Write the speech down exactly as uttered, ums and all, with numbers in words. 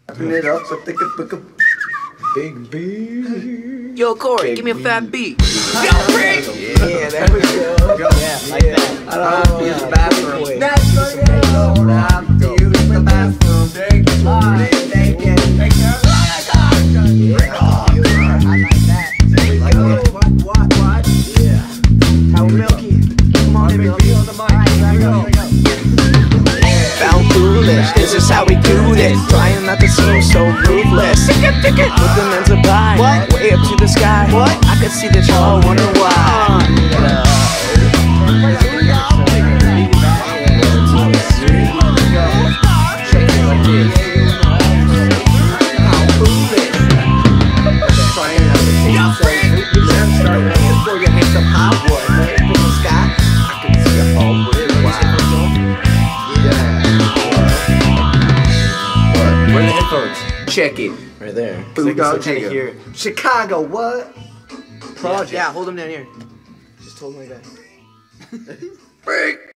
Turn it up, but think of big beat. Yo, Corey, give me a fat beat. Yo, Rick! Yeah, there we go. Yeah, like that. I don't have to use the bathroom. That's right. I don't have to use the bathroom. Take it, take it, take it. I like that. There we go. What, what, what? Yeah. How milky. Come on, milky. On the mic. Here we go. Found foolish, this is how we do this. Trying not to seem so ruthless. With the men's a buy, way up to the sky. What? I could see that y'all wonder why. Check it. Right there. ᴠᴇʀɪtas. Chicago, what? Project. Yeah, hold him down here. Just hold him like that. Break.